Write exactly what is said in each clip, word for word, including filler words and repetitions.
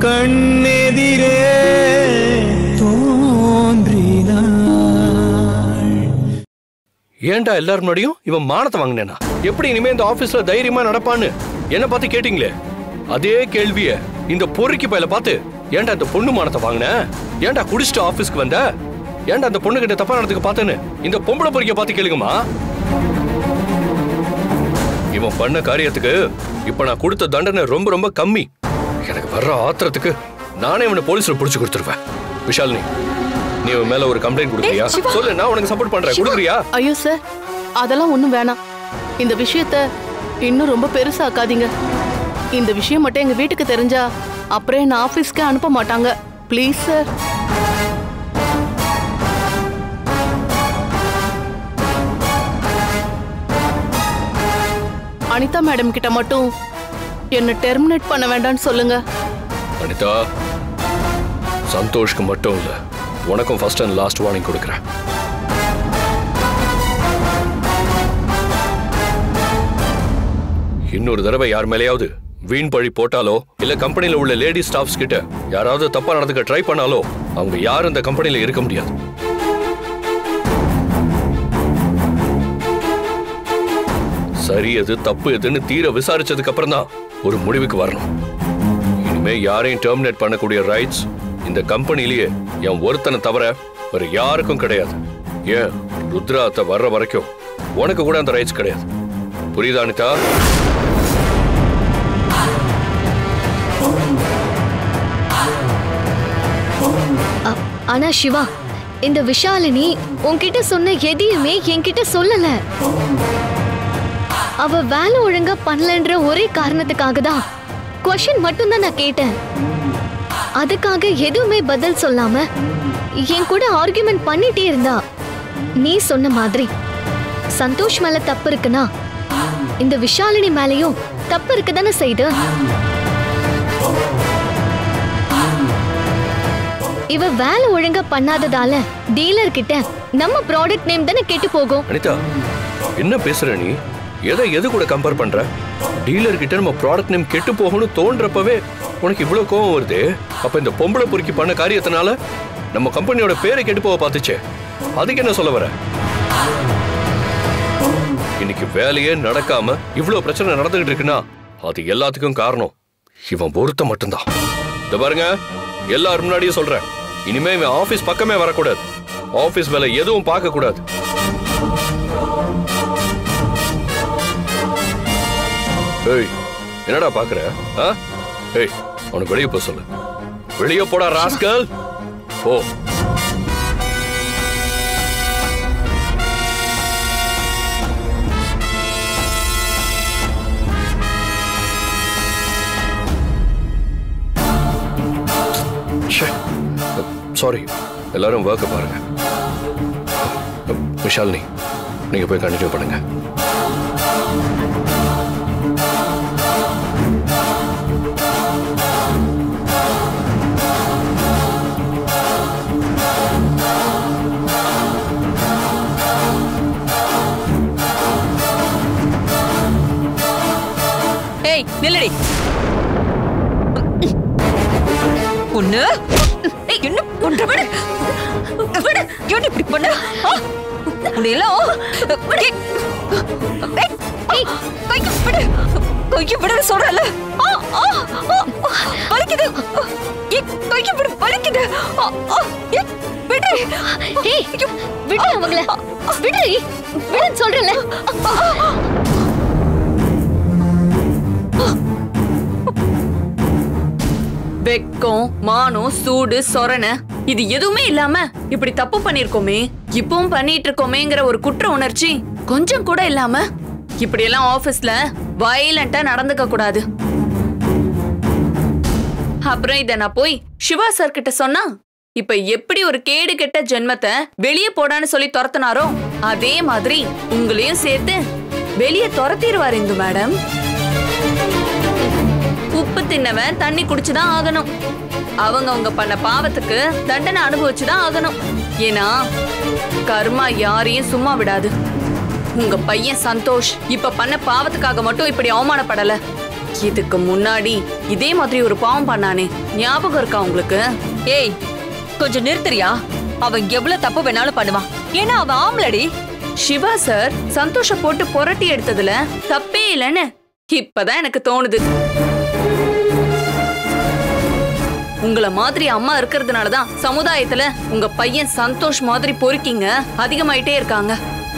கண்ணெதிரே ஏன்டா எல்லாரும் முன்னாடியும் இவன் மானத்தை வாங்கினேனா? எப்படி இனிமே இந்த ஆபீஸ்ல தைரியமா நடப்பான்னு என்ன பார்த்து கேட்டீங்களே, அதே கேள்விய இந்த பொறுக்கி பையில பார்த்து ஏன்டா இந்த பொண்ணு மானத்தை வாங்கின, ஏன்டா குடிச்சிட்டு ஆபீஸ்க்கு வந்த, ஏன்டா அந்த பொண்ணு கிட்ட தப்பா நடந்துக்க பார்த்தேன்னு இந்த பொம்பளை பொறுக்கிய பார்த்து கேளுங்கம்மா. இவன் பண்ண காரியத்துக்கு இப்ப நான் கொடுத்த தண்டனை ரொம்ப ரொம்ப கம்மி. எனக்கு வர்ற ஆத்திரத்துக்கு நானே இவனை போலீஸ்ல புடிச்சு கொடுத்துருவேன். விஷாலினி, நீ மேல ஒரு கம்ப்ளைண்ட் கொடுக்கறியா? சொல்லு, நான் உனக்கு சப்போர்ட் பண்றேன். கொடுக்கறியா? ஐயோ சார், அதெல்லாம் ஒண்ணும் வேணாம். இந்த விஷயத்தை இன்னும் ரொம்ப பெருசாக்காதீங்க. இந்த விஷயம் மட்டும் எங்க வீட்டுக்கு தெரிஞ்சா அப்புறம் என்ன ஆபீஸ்க்கு அனுப்ப மாட்டாங்க. Please sir. அனிதா மேடம் கிட்ட மட்டும் என்ன டெர்மினேட் பண்ண வேண்டாம்னு சொல்லுங்க. அனிதா, சந்தோஷ்க்கு மட்டும் இல்ல, உனக்கும் ஃபர்ஸ்ட் அண்ட் லாஸ்ட் வார்னிங் கொடுக்கிறேன். இன்னொரு தடவை யார் மேலேயாவது வீண் பழி போட்டாலோ இல்ல கம்பெனில உள்ள லேடி ஸ்டாஃப்ஸ் கிட்ட யாராவது தப்பா நடந்துக்க ட்ரை பண்ணாலோ அவங்க யாரும் இந்த கம்பெனில இருக்க முடியாது. சரி எது தப்பு எதுன்னு தீர விசாரிச்சதுக்கு அப்புறம் தான் ஒரு முடிவுக்கு வரணும். இனிமே யாரையும் டெர்மினேட் பண்ணக்கூடிய ரைட்ஸ் இந்த கம்பெனிலேயே என் ஒருத்தனை தவிர வேற யாருக்கும் கிடையாது. ஏன் ருத்ரா அத்தை வர்ற வரைக்கும் உனக்கு கூட அந்த ரைட்ஸ் கிடையாது. புரியுதா அனிதா? ஆனா சிவா, இந்த விஷாலினி உன்கிட்ட சொன்ன எதையுமே என்கிட்ட சொல்லல. அவ வேலை ஒழுங்கா பண்ணலன்ற ஒரே காரணத்துக்காக தான் क्वेश्चन மட்டும் தான் நான் கேட்டேன். அதுக்காக எதுவுமே பதில் சொல்லாம என் கூட ஆர்குமெண்ட் பண்ணிட்டே இருந்தா. நீ சொன்ன மாதிரி சந்தோஷ் மேல தப்பு இருக்குன்னா இந்த விஷாலினி மேலயும் தப்பு இருக்குதானே செய்து. இவ வேலை ஒழுங்கா பண்ணாததால டீலர் கிட்ட நம்ம ப்ராடக்ட் நேம் தானே கெட்டு போகும். அனிதா, என்ன பேசுற நீ? எதை எது கூட கம்பேர் பண்ற? டீலர் கிட்ட நம்ம ப்ராடக்ட் நேம் கெட்டு போகணும்னு தோன்றப்பவே உனக்கு இவ்வளவு கோவம் வருது. அப்ப இந்த பொம்பளை பொறுக்கி பண்ண காரியத்தினால நம்ம கம்பெனியோட பேரை கெட்டு போக பார்த்துச்சே, அதுக்கு என்ன சொல்ல வர? இன்னைக்கு வேலையே நடக்காம இவ்வளவு பிரச்சனை நடந்துகிட்டு இருக்குன்னா அது எல்லாத்துக்கும் காரணம் இவன் ஒருத்த மட்டும்தான். இத பாருங்க, எல்லாரும் முன்னாடியும் சொல்றேன், இனிமே இவன் ஆபீஸ் பக்கமே வரக்கூடாது. ஆபீஸ் வேலை எதுவும் பார்க்க கூடாது. ஏய், என்னடா பாக்குற? ஏய், உனக்கு வெளியே போக சொல்லு. வெளியே போடா ராஸ்கல், போ. சாரி, எல்லாரும் ஒர்க்க பாருங்க. விஷாலினி, நீங்க போய் கண்டினியூ பண்ணுங்க. ஏய், நில்லடி. பொண்ணு, என்ன பண்ற? விடு, விடு. ஏன் இப்படி பண்ண? உன்னையெல்லாம் கைக்கு விடு, கைக்கு விடு சொல்றல. வலிக்குது, கைக்கு விடு, வலிக்குது. விடு, விடு அவங்கள, விடு, விடுன்னு சொல்றல. வெக்கம், மானம், சூடு, சொரண இது எதுவுமே இல்லாம இப்படி தப்பு பண்ணிருக்கோமே, இப்பவும் பண்ணிட்டு இருக்கோமேங்கிற ஒரு குற்ற உணர்ச்சி கொஞ்சம் கூட இல்லாம இப்படி எல்லாம் ஆபீஸ்ல வயலண்டா நடந்துக்க கூடாது. அப்புறம் இத நான் போய் சிவா சார் கிட்ட சொன்னா இப்ப எப்படி ஒரு கேடு கெட்ட ஜென்மத்தை வெளியே போடான்னு சொல்லி துரத்தினாரோ அதே மாதிரி உங்களையும் சேர்த்து வெளியே துரத்திடுவார் இந்து மேடம். உப்பு தின்னவன் தண்ணி குடிச்சுதான் ஆகணும். அவங்க அவங்க பண்ண பாவத்துக்கு தண்டனை அனுபவிச்சுதான் ஆகணும். ஏன்னா கர்மா யாரையும் சும்மா விடாது. உங்க பையன் சந்தோஷ் இப்ப பண்ண பாவத்துக்காக மட்டும் இப்படி அவமானப்படல. இதுக்கு முன்னாடி இதே மாதிரி ஒரு பாவம் பண்ணானே, ஞாபகம் இருக்கா உங்களுக்கு? ஏய், கொஞ்சம் நிறுத்துறியா? அவன் எவ்வளவு தப்பு வேணாலும் பண்ணுவான், ஏன்னா அவன் ஆம்பளடி. சிவா சார் சந்தோஷ போட்டு புரட்டி எடுத்ததுல தப்பே இல்லைன்னு இப்பதான் எனக்கு தோணுது. உங்கள மாதிரி அம்மா இருக்கிறதுனாலதான் சமுதாயத்துல உங்க பையன் சந்தோஷ் மாதிரி பொறுக்கிங்க அதிகமாயிட்டே இருக்காங்க.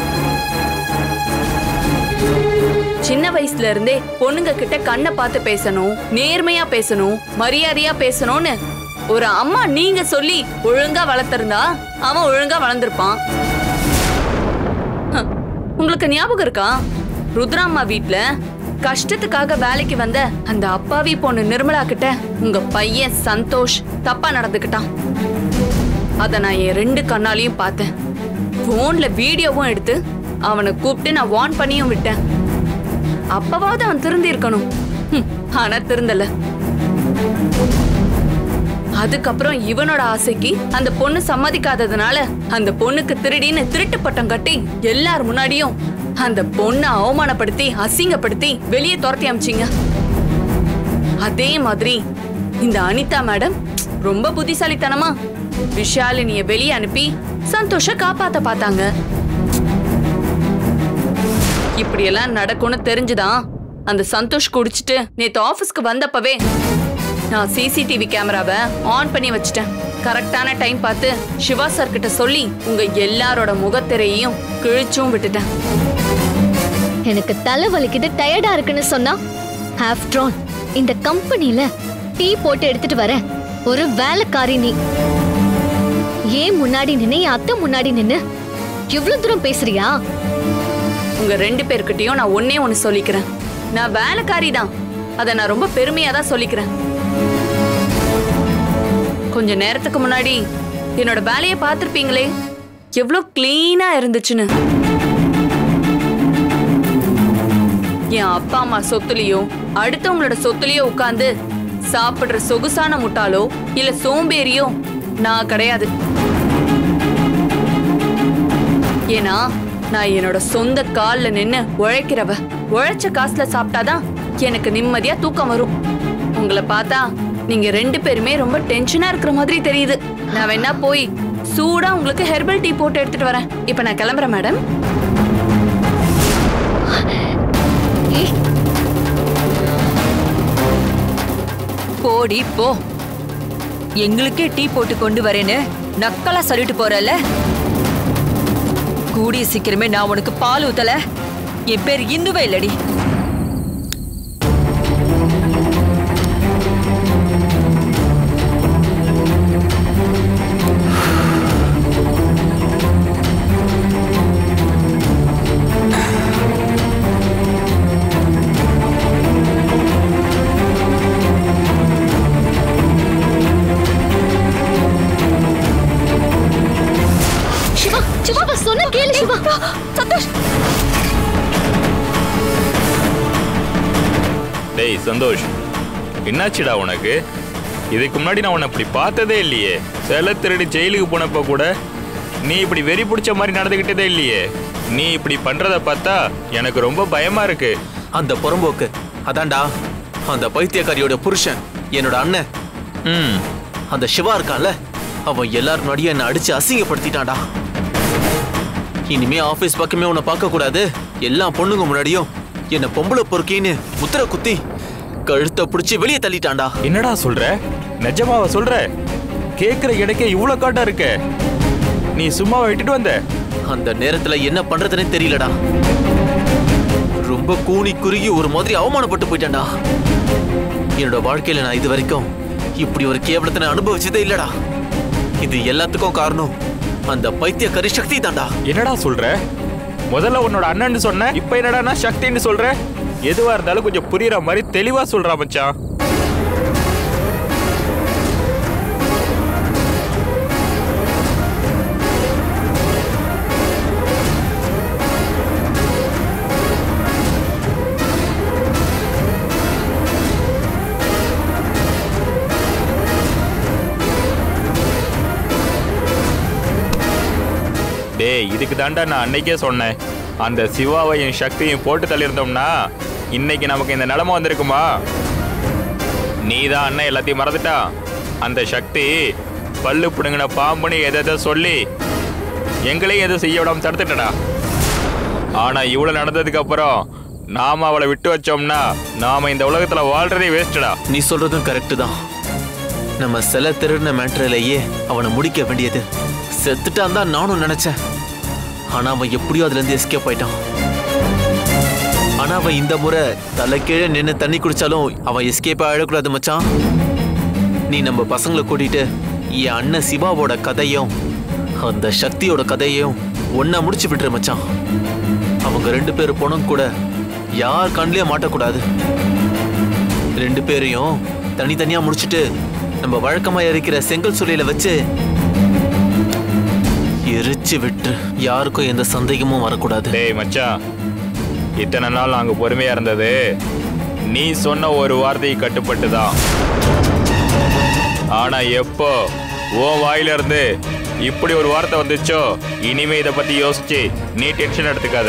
சின்ன வயசுல இருந்தே பொண்ணுங்க கிட்ட கண்ணை பார்த்து பேசணும், நேர்மையா பேசணும், மரியாதையா பேசணும்னு ஒரு அம்மா நீங்க சொல்லி ஒழுங்கா வளர்த்திருந்தா அவன் ஒழுங்கா வளர்ந்திருப்பான். உங்களுக்கு ஞாபகம் இருக்கா, ருத்ராம்மா வீட்ல கஷ்டத்துக்காக வேலைக்கு வந்த அந்த அப்பாவி பொண்ணு நிர்மலா கிட்ட உங்க பையன் சந்தோஷ் தப்பா நடந்துக்கிட்டான். அத நான் என் ரெண்டு கண்ணாலையும் பார்த்தேன். போன்ல வீடியோவும் எடுத்து அவனை கூப்பிட்டு நான் வார்ன் பண்ணியும் விட்டேன். அப்பவாவது அவன் திருந்தி இருக்கணும், ஆனா திருந்தல. அதுக்கப்புறம் இவனோட ஆசைக்கு அந்த பொண்ணு சம்மதிக்காததுனால அந்த பொண்ணுக்கு திருடின்னு திருட்டு பட்டம் கட்டி எல்லார் முன்னாடியும் அந்த பொண்ணை அவமானப்படுத்தி அசிங்கப்படுத்தி வெளியே துரத்தி அமிச்சிங்க. அதே மாதிரி இந்த அனிதா மேடம் ரொம்ப புத்திசாலித்தனமா விஷாலினிய வெளியே அனுப்பி சந்தோஷ காப்பாத்த பார்த்தாங்க. இப்படி எல்லாம் நடக்கும்னு தெரிஞ்சுதான் அந்த சந்தோஷ் குடிச்சிட்டு நேத்து ஆபீஸ்க்கு வந்தப்பவே நான் சிசிடிவி கேமராவை ஆன் பண்ணி வச்சிட்டேன். கரெக்டான டைம் பார்த்து சிவா சார் கிட்ட சொல்லி உங்க எல்லாரோட முகத்திரையையும் கிழிச்சும் விட்டுட்டேன். எனக்கு தலை வலிக்கிட்டு டயர்டா இருக்குன்னு சொன்னா, ஆஃப்டர் ஆல் இந்த கம்பெனில டீ போட்டு எடுத்துட்டு வர ஒரு வேலைக்காரி நீ. ஏன் முன்னாடி நின்னு என் அத்தை முன்னாடி நின்னு எவ்வளவு தூரம் பேசுறியா? உங்க ரெண்டு பேர்கிட்டயும் நான் ஒன்னே ஒன்னு சொல்லிக்கிறேன், நான் வேலைக்காரி தான். அத நான் ரொம்ப பெருமையா தான் சொல்லிக்கிறேன். கொஞ்ச நேரத்துக்கு முன்னாடி என்னோட வேலையை பார்த்திருப்பீங்களே, எவ்வளவு கிளீனா இருந்துச்சுன்னு. என் அப்பா அம்மா சொத்துலயோ அடுத்தவங்களோட சொத்துலயோ உட்கார்ந்து சாப்பிடுற சொகுசான முட்டாளோ இல்ல சோம்பேறியோ நான் கிடையாது. ஏன்னா நான் என்னோட சொந்த கால்ல நின்னு உழைக்கிறவ. உழைச்ச காசுல சாப்பிட்டாதான் எனக்கு நிம்மதியா தூக்கம் வரும். உங்களை பார்த்தா நீங்க ரெண்டு பேருமே ரொம்ப டென்ஷனா இருக்கிற மாதிரி தெரியுது. நான் வேணா போய் சூடா உங்களுக்கு ஹெர்பல் டீ போட்டு எடுத்துட்டு வரேன். இப்ப நான் கிளம்புறேன் மேடம். போடி போ, எங்களுக்கே டீ போட்டு கொண்டு வரேன்னு நக்கலா சொல்லிட்டு போறல. கூடிய சீக்கிரமே நான் உனக்கு பால் ஊத்தல. என் பேர் இந்துவே இல்லடி. சொன்ன கேளு சிவா. சந்தோஷ், டேய் சந்தோஷ், என்னாச்சுடா உனக்கு? இதுக்கு முன்னாடி நான் உன்னை இப்படி பார்த்ததே இல்லையே. சில திருடி ஜெயிலுக்கு போனப்போ கூட நீ இப்படி வெறி பிடிச்ச மாதிரி நடந்துக்கிட்டதே இல்லையே. நீ இப்படி பண்றத பார்த்தா எனக்கு ரொம்ப பயமா இருக்கு. அந்த புறம்போக்கு அதான்டா அந்த பைத்தியக்காரியோட புருஷன், என்னோட அண்ணன். ம் அந்த சிவா இருக்கான்ல, அவன் எல்லாரும் முன்னாடியும் என்ன அடிச்சு அசிங்கப்படுத்திட்டான்டா. இனிமே ஆபீஸ் பக்கமே உன்னை பார்க்க கூடாது, எல்லா பொண்ணுங்க முன்னாடியும் என்ன பொம்பளை பொறுக்கின்னு முத்திர குத்தி கழுத்தை பிடிச்சி வெளியே தள்ளிட்டான்டா. என்னடா சொல்ற? நிஜமாவா சொல்ற? கேக்குற இடக்கே இவ்வளவு காட்டா இருக்க. நீ சும்மாவை விட்டுட்டு வந்த? அந்த நேரத்துல என்ன பண்றதுன்னே தெரியலடா. ரொம்ப கூனி குறுகி ஒரு மாதிரி அவமானப்பட்டு போயிட்டான்டா. என்னோட வாழ்க்கையில நான் இது வரைக்கும் இப்படி ஒரு கேவலத்தை அனுபவிச்சதே இல்லடா. இது எல்லாத்துக்கும் காரணம் அந்த பைத்தியக்காரி சக்தி தான்டா. என்னடா சொல்ற? முதல்ல உன்னோட அண்ணன்னு சொன்ன, இப்ப என்னடா சக்தின்னு சொல்ற? எதுவா இருந்தாலும் கொஞ்சம் புரியுற மாதிரி தெளிவா சொல்றா மச்சான். டேய், இதுக்கு தாண்டா நான் அன்னைக்கே சொன்னேன், அந்த சிவாவையும் சக்தியும் போட்டு தள்ளியிருந்தோம்னா இன்னைக்கு நமக்கு இந்த நிலைமை வந்திருக்குமா? நீ தான் அண்ணன் எல்லாத்தையும் மறந்துட்டா. அந்த சக்தி பல்லு பிடுங்கின பாம்புன்னு எதை எதை சொல்லி எங்களையும் எதுவும் செய்ய விடாம தடுத்துட்டடா. ஆனா இவ்வளவு நடந்ததுக்கு அப்புறம் நாம அவளை விட்டு வச்சோம்னா நாம இந்த உலகத்துல வாழ்றதே வேஸ்டடா. நீ சொல்றதும் கரெக்டு தான். நம்ம சில திருடின மேட்டரிலேயே அவனை முடிக்க வேண்டியது. செத்துட்டான் தான் நானும் நினைச்சேன். ஆனா அவன் எப்படியோ அதுல இருந்து எஸ்கேப் ஆயிட்டான். ஆனா அவன் இந்த முறை தலை கீழே நின்று தண்ணி குடிச்சாலும் அவன் எஸ்கேப் ஆயிடக்கூடாது மச்சான். நீ நம்ம பசங்களை கூட்டிட்டு என் அண்ணன் சிவாவோட கதையும் அந்த சக்தியோட கதையும் ஒன்னா முடிச்சு விட்டுரு மச்சான். அவங்க ரெண்டு பேரும் போனோம் கூட யார் கண்லயே மாட்டக்கூடாது. ரெண்டு பேரையும் தனித்தனியா முடிச்சுட்டு நம்ம வழக்கமா இருக்கிற செங்கல் சூளையில வச்சு எரிச்சு விட்டு யாருக்கும் எந்த சந்தேகமும் வரக்கூடாது. டேய் மச்சான், இத்தனை நாள் நாங்க பொறுமையா இருந்தது நீ சொன்ன ஒரு வார்த்தையை கட்டுப்பட்டுதான். ஆனா எப்போ உன் வாயில இருந்து இப்படி ஒரு வார்த்தை வந்துச்சோ இனிமே இதை பத்தி யோசிச்சு நீ டென்ஷன் எடுத்துக்காத.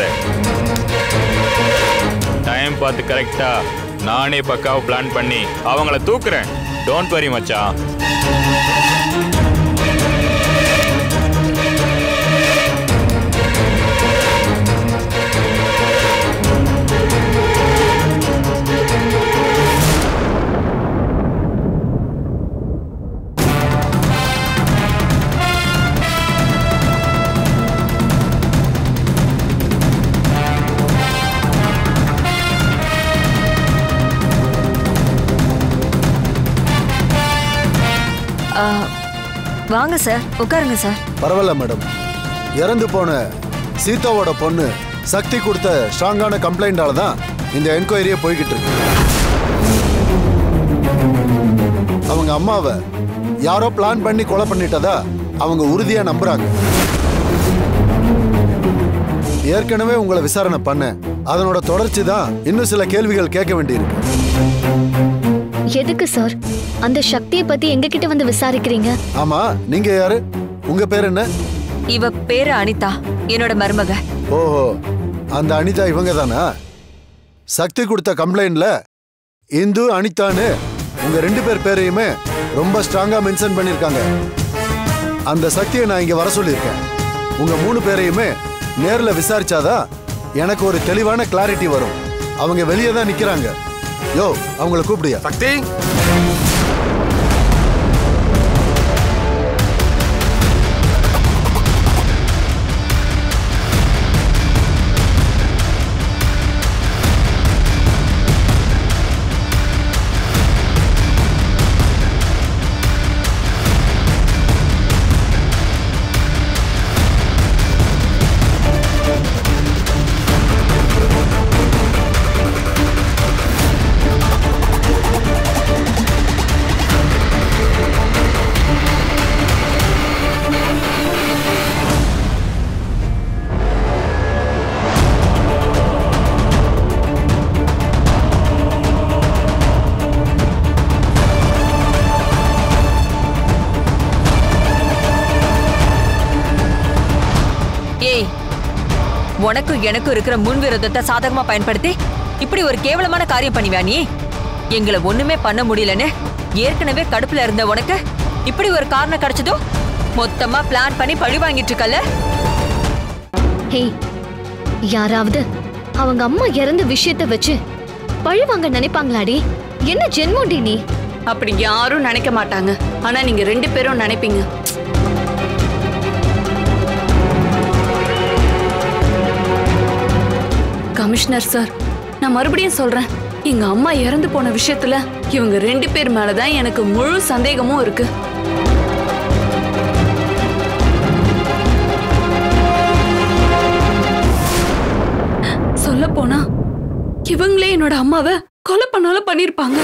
டைம் பார்த்து கரெக்டா நானே பக்காவை பிளான் பண்ணி அவங்கள தூக்குறேன். டோன்ட் வரி மச்சான். வாங்க சார், உட்காருங்க சார். பரவாயில்ல மேடம். இறந்து போன சீதாவோட பொண்ணு சக்தி கொடுத்த ஸ்ட்ராங்கான கம்ப்ளைண்டால தான் இந்த என்கொயரியே போய்கிட்டு இருக்கு. அவங்க அம்மாவை யாரோ பிளான் பண்ணி கொலை பண்ணிட்டதா அவங்க உறுதியா நம்புறாங்க. ஏற்கனவே உங்களை விசாரணை பண்ண அதனோட தொடர்ச்சி தான் இன்னும் சில கேள்விகள் கேட்க வேண்டியிருக்கு. எதுக்கு சார் அந்த சக்தியை பத்தி எங்க கிட்ட வந்து விசாரிக்கிறீங்க? ஆமா, நீங்க யாரு? உங்க பேர் என்ன? இவ பேரு அனிதா, என்னோட மருமக. ஓஹோ, அந்த அனிதா இவங்க தானா? சக்தி கொடுத்த கம்ப்ளைண்ட்ல இந்து அனிதான்னு உங்க ரெண்டு பேர் பேரையுமே ரொம்ப ஸ்ட்ராங்கா மென்ஷன் பண்ணிருக்காங்க. அந்த சக்தியை நான் இங்க வர சொல்லியிருக்கேன். உங்க மூணு பேரையுமே நேர்ல விசாரிச்சாதான் எனக்கு ஒரு தெளிவான கிளாரிட்டி வரும். அவங்க வெளியே தான் நிக்கிறாங்க. யோ, அவங்கள கூப்பிடுயா. சக்தி, உனக்கும் எனக்கும் இருக்கிற முன்விரோதத்தை சாதகமா பயன்படுத்தி இப்படி ஒரு கேவலமான காரியம் பண்ணிவா நீ? எங்களை ஒண்ணுமே பண்ண முடியலன்னு ஏற்கனவே கடுப்புல இருந்த உனக்கு இப்படி ஒரு காரணம் கிடைச்சதோ மொத்தமா பிளான் பண்ணி பழி வாங்கிட்டு இருக்கல. ஹே, யாராவது அவங்க அம்மா இறந்த விஷயத்தை வச்சு பழி வாங்க நினைப்பாங்களாடி? என்ன ஜென்மோண்டி நீ? அப்படி யாரும் நினைக்க மாட்டாங்க. ஆனா நீங்க ரெண்டு பேரும் நினைப்பீங்க. கமிஷனர் சார், நான் மறுபடியும் சொல்றேன், எங்க அம்மா இறந்து போன விஷயத்துல இவங்க ரெண்டு பேர் மேலதான் எனக்கு முழு சந்தேகமும் இருக்கு. சொல்ல போனா இவங்களே என்னோட அம்மாவை கொலை பண்ணாலும் பண்ணிருப்பாங்க.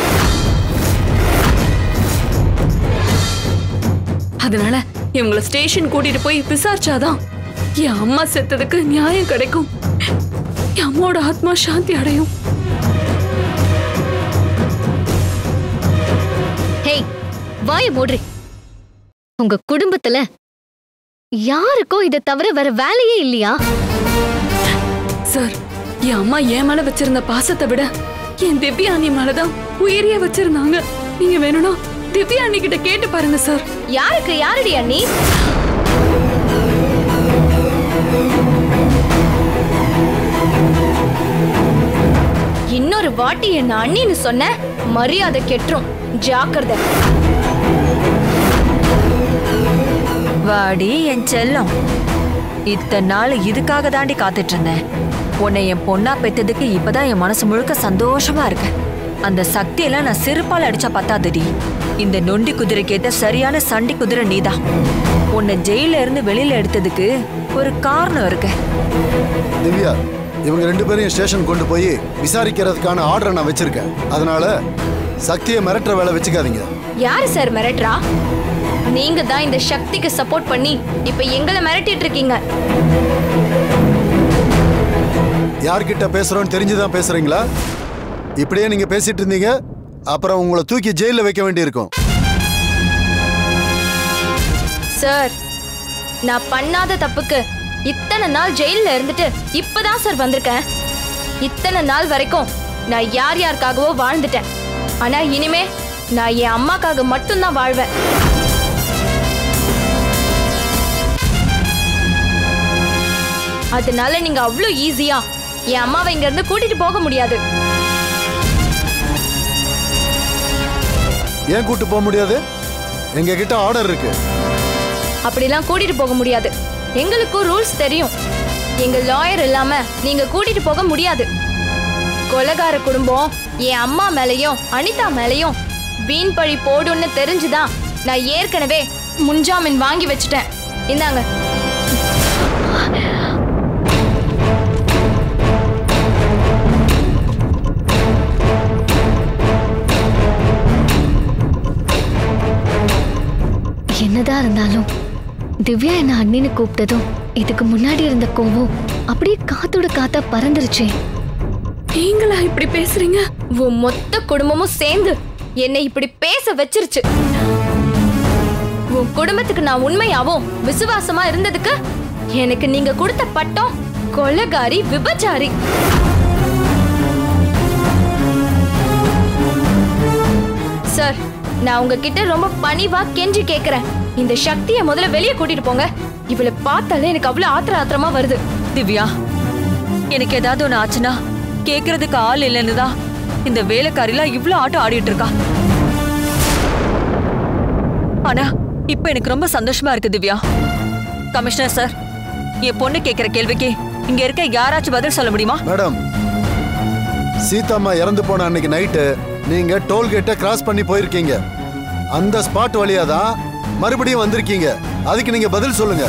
அதனால இவங்களை ஸ்டேஷன் கூட்டிட்டு போய் விசாரிச்சாதான் என் அம்மா செத்ததுக்கு நியாயம் கிடைக்கும். என் அம்மாவோட ஆத்மா சாந்தி அடையும். ஹே, வாய மூடுறி. உங்க குடும்பத்துல யாருக்கும் இதை தவிர வேற வேலையே இல்லையா? சார், என் அம்மா என் மேல வச்சிருந்த பாசத்தை விட என் திவ்யா அண்ணி மேலதான் உயிரியா வச்சிருந்தாங்க. நீங்க வேணும்னா திவ்யா அண்ணி கிட்ட கேட்டு பாருங்க சார். யாருக்கு யாரடி அண்ணி? இன்னொரு வாட்டி என்ன அண்ணின்னு சொன்ன மரியாதை கெட்டுரும். ஜாக்கிரதை. வாடி என் செல்லம், இத்தனை நாள் இதுக்காக தாண்டி காத்துட்டு இருந்தேன். உன்னை என் பொண்ணா பெத்ததுக்கு இப்பதான் என் மனசு முழுக்க சந்தோஷமா இருக்கு. அந்த சக்தியெல்லாம் நான் சிறுபால் அடிச்சா பத்தாதடி. இந்த நொண்டி குதிரைக்கு ஏத்த சரியான சண்டி குதிரை நீதான். உன்னை ஜெயில இருந்து வெளியில எடுத்ததுக்கு ஒரு காரணம் இருக்கு. திவ்யா, இவங்க ரெண்டு பேரையும் ஸ்டேஷன் கொண்டு போய் விசாரிக்கிறதுக்கான ஆர்டரை நான் வச்சிருக்கேன். அதனால சக்தியை மிரட்டுற வேலை வச்சுக்காதீங்க. யாரு சார் மிரட்டுறா? நீங்க தான் இந்த சக்திக்கு சப்போர்ட் பண்ணி இப்ப எங்களை மிரட்டிட்டு இருக்கீங்க. யார்கிட்ட பேசுறோம்னு தெரிஞ்சுதான் பேசுறீங்களா? இப்படியே நீங்க பேசிட்டு இருந்தீங்க, அப்புறம் உங்களை தூக்கி ஜெயில வைக்க வேண்டியிருக்கும். சார், நான் பண்ணாத தப்புக்கு இத்தனை நாள் ஜெயில இருந்துட்டு இப்பதான் சார் வந்திருக்கேன். இத்தனை நாள் வரைக்கும் நான் யார் யாருக்காகவோ வாழ்ந்துட்டேன். ஆனா இனிமே நான் என் அம்மாக்காக மட்டும்தான் வாழ்வேன். அதனால நீங்க அவ்வளோ ஈஸியா என் அம்மாவை இங்க இருந்து கூட்டிட்டு போக முடியாது. ஏன் கூட்டு போக முடியாது? எங்க கிட்ட ஆர்டர் இருக்கு. அப்படிலாம் கூட்டிட்டு போக முடியாது. எங்களுக்கும் ரூல்ஸ் தெரியும். எங்க லாயர் இல்லாம நீங்க கூட்டிட்டு போக முடியாது. கொலைகார குடும்பம் என் அம்மா மேலையும் அனிதா மேலையும் வீண் பழி போடுன்னு தெரிஞ்சுதான் நான் ஏற்கனவே முன்ஜாமீன் வாங்கி வச்சுட்டேன். இந்தாங்க. என்னதான் இருந்தாலும் திவ்யா என்ன அண்ணின்னு கூப்பிட்டதும் இதுக்கு முன்னாடி இருந்த கோவம் அப்படியே காத்தோட காத்தா பறந்துருச்சே. நீங்களா இப்படி பேசுறீங்க? உன் மொத்த குடும்பமும் சேர்ந்து என்னை இப்படி பேச வச்சிருச்சு. உன் குடும்பத்துக்கு நான் உண்மையாவும் விசுவாசமா இருந்ததுக்கு எனக்கு நீங்க கொடுத்த பட்டம் கொலைகாரி, விபச்சாரி. சார், நான் உங்ககிட்ட ரொம்ப பணிவா கெஞ்சி கேக்குறேன். இந்த சக்தியை முதல்ல வெளியே கூட்டிட்டு போங்க. இவளை பார்த்தாலே எனக்கு அவ்வளவு ஆத்திர ஆத்திரமா வருது. திவ்யா, எனக்கு ஏதாவது ஒண்ணு ஆச்சுன்னா கேக்குறதுக்கு ஆள் இல்லைன்னு தான் இந்த வேலைக்காரிலாம் இவ்ளோ ஆட்டம் ஆடிட்டு இருக்கா. ஆனா இப்ப எனக்கு ரொம்ப சந்தோஷமா இருக்கு திவ்யா. கமிஷனர் சார், என் பொண்ணு கேக்குற கேள்விக்கு இங்க இருக்க யாராச்சும் பதில் சொல்ல முடியுமா? மேடம், சீதாம்மா இறந்து போன அன்னைக்கு நைட்டு நீங்க டோல்கேட்டை கிராஸ் பண்ணி போயிருக்கீங்க. அந்த ஸ்பாட் வழியா தான் மறுபடியும் வந்திருக்கீங்க. அதுக்கு நீங்க பதில் சொல்லுங்க.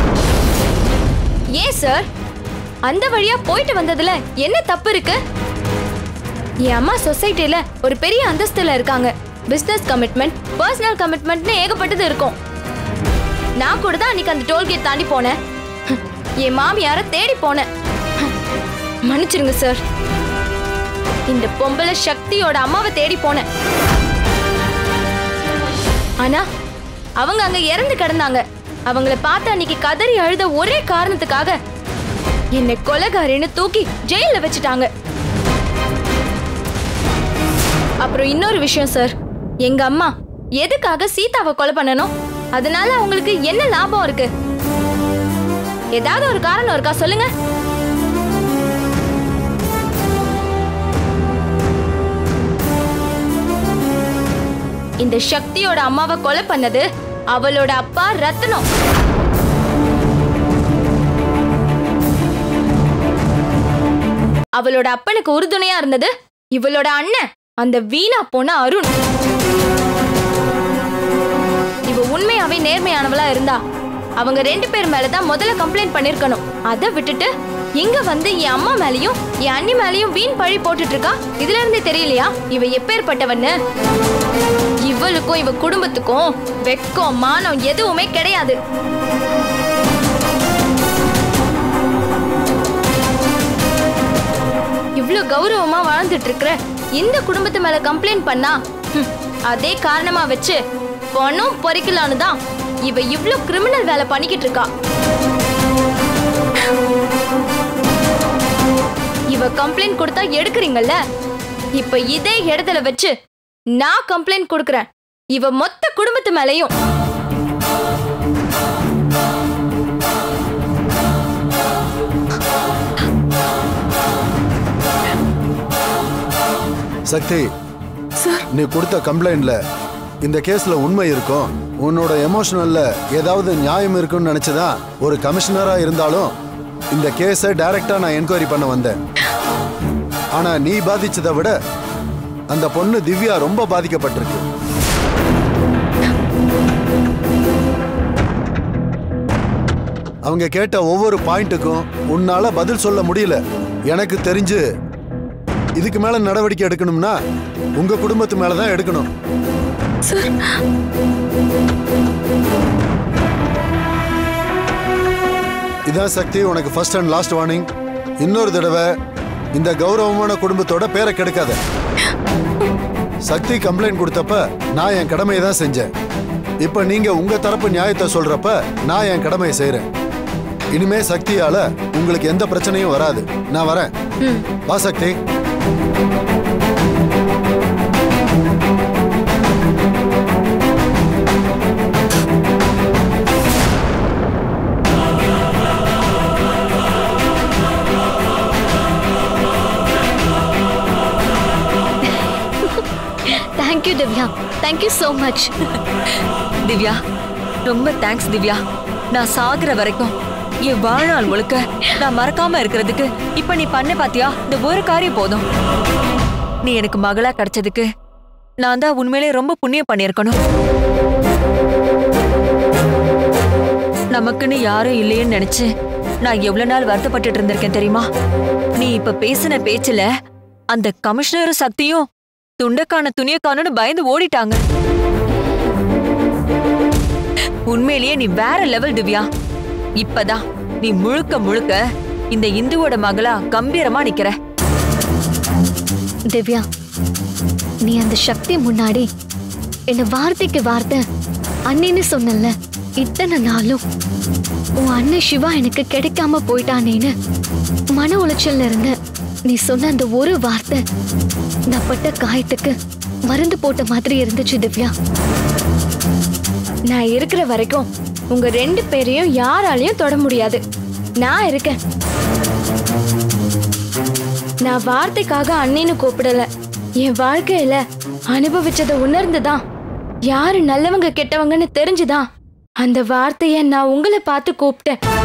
ஏன் சார், அந்த வழியா போயிட்டு வந்ததுல என்ன தப்பு இருக்கு? என் அம்மா சொசைட்டில ஒரு பெரிய அந்தஸ்துல இருக்காங்க. பிசினஸ் கமிட்மெண்ட், பர்சனல் கமிட்மெண்ட்னு ஏகப்பட்டது இருக்கும். நான் கூட தான் அன்னைக்கு அந்த டோல்கேட் தாண்டி போனேன். என் மாமியார தேடி போனேன். மன்னிச்சிருங்க சார். இந்த பொம்பளை சக்தியோட அம்மாவை தேடி போனேன். ஆனா அவங்க அங்க இறந்து கிடந்தாங்க. அவங்கள பார்த்து அன்னைக்கு கதறி அழுத ஒரே காரணத்துக்காக என்னை கொலைகாரின்னு தூக்கி ஜெயில வச்சுட்டாங்க. அப்புறம் இன்னொரு விஷயம் சார், எங்க அம்மா எதுக்காக சீதாவை கொலை பண்ணணும்? அதனால அவங்களுக்கு என்ன லாபம் இருக்கு? ஏதாவது ஒரு காரணம் இருக்கா சொல்லுங்க. இந்த சக்தியோட அம்மாவை கொலை பண்ணது அவளோட அப்பா ரத்னம். அவளோட அப்பனுக்கு உறுதுணையா இருந்தது இவளோட அண்ணன், அந்த வீணா போன அருண். இவ உண்மையாவே நேர்மையானவளா இருந்தா அவங்க ரெண்டு பேர் மேலதான் முதல்ல கம்ப்ளைண்ட் பண்ணிருக்கணும். அதை விட்டுட்டு இங்க வந்து என் அம்மா மேலயும் என் அண்ணி மேலயும் வீண் பழி போட்டுட்டு இருக்கா. இதுல இருந்தே தெரியலையா இவ எப்பேற்பட்டவன்னு? இவளுக்கும் இவ குடும்பத்துக்கும் வெக்கம் மானம் எதுவுமே கிடையாது. இவ்ளோ கௌரவமா வாழ்ந்துட்டு இருக்கிற இந்த குடும்பத்து மேல கம்ப்ளைண்ட் பண்ணா அதே காரணமா வச்சு பணம் பொறிக்கலான்னு தான் இவ இவ்ளோ கிரிமினல் வேலை பண்ணிக்கிட்டு இருக்கா. இவ இவ கம்ப்ளைண்ட் கொடுத்தா எடுக்கிறீங்கல்ல, இப்ப இதே இடத்துல வச்சு நான் கம்ப்ளைண்ட் கொடுக்கறேன் இவ மொத்த குடும்பத்து மேலயும். சக்தி, நீ கொடுத்த கம்ப்ளைண்ட்ல இந்த கேஸ்ல உண்மை இருக்கும், உன்னோட எமோஷனல்ல ஏதாவது நியாயம் இருக்குன்னு நினைச்சுதான் ஒரு கமிஷனரா இருந்தாலும் இந்த கேஸை டைரக்டா நான் என்கொயரி பண்ண வந்தேன். ஆனா நீ பாதிச்சதை விட அந்த பொண்ணு திவ்யா ரொம்ப பாதிக்கப்பட்டிருக்கு. அவங்க கேட்ட ஒவ்வொரு பாயிண்ட்டுக்கும் உன்னால பதில் சொல்ல முடியல. எனக்கு தெரிஞ்சு இதுக்கு மேல நடவடிக்கை எடுக்கணும்னா உங்க குடும்பத்து மேலதான் எடுக்கணும். இதான் சக்தி, உனக்கு ஃபர்ஸ்ட் அண்ட் லாஸ்ட் வார்னிங். இன்னொரு தடவை இந்த கௌரவமான குடும்பத்தோட பேரை கெடுக்காத. சக்தி கம்ப்ளைண்ட் கொடுத்தப்ப நான் என் கடமையை தான் செஞ்சேன். இப்ப நீங்க உங்க தரப்பு நியாயத்தை சொல்றப்ப நான் என் கடமையை செய்யறேன். இனிமே சக்தியால உங்களுக்கு எந்த பிரச்சனையும் வராது. நான் வரேன். வா Shakti. Thank you Divya, thank you so much. Divya, ரொம்ப தேங்க்ஸ் திவ்யா. நான் சாகுற வரைக்கும் என் வாழ்நாள் முழுக்க நான் மறக்காம இருக்கிறதுக்கு இப்ப நீ பண்ண பாத்தியா, இந்த ஒரு காரியம் போதும். நீ எனக்கு மகளா கிடைச்சதுக்கு நான் தான் உண்மையிலே ரொம்ப புண்ணியம் பண்ணியிருக்கணும். நமக்குன்னு யாரும் இல்லையேன்னு நினைச்சு நான் எவ்வளவு நாள் வருத்தப்பட்டு இருந்திருக்கேன் தெரியுமா? நீ இப்ப பேசின பேச்சுல அந்த கமிஷனர் சக்தியும் துண்டக்கான துணியக்கானு பயந்து ஓடிட்டாங்க. உண்மையிலேயே நீ வேற லெவல் திவ்யா. இப்பதான் நீ முழுக்க முழுக்க இந்த இந்துவோட மகளா கம்பீரமா நிக்கிற. திவ்யா, நீ அந்த சக்தி முன்னாடி என்ன வார்த்தைக்கு வார்த்தை அண்ணின்னு சொன்னல, இத்தனை நாளும் உன் அண்ணன் சிவா எனக்கு கிடைக்காம போயிட்டானேன்னு மன உளைச்சல்ல இருந்த நீ சொன்ன அந்த ஒரு வார்த்தை நான் பட்ட காயத்துக்கு மருந்து போட்ட மாதிரி இருந்துச்சு திவ்யா. நான் இருக்கிற வரைக்கும் உங்க ரெண்டு பேரையும் யாராலையும் தொட முடியாது. நான் இருக்கேன். நான் வார்த்தைக்காக அண்ணின்னு கூப்பிடல. என் வாழ்க்கையில அனுபவிச்சதை உணர்ந்துதான், யாரு நல்லவங்க கெட்டவங்கன்னு தெரிஞ்சுதான் அந்த வார்த்தைய நான் உங்களை பார்த்து கூப்பிட்டேன்.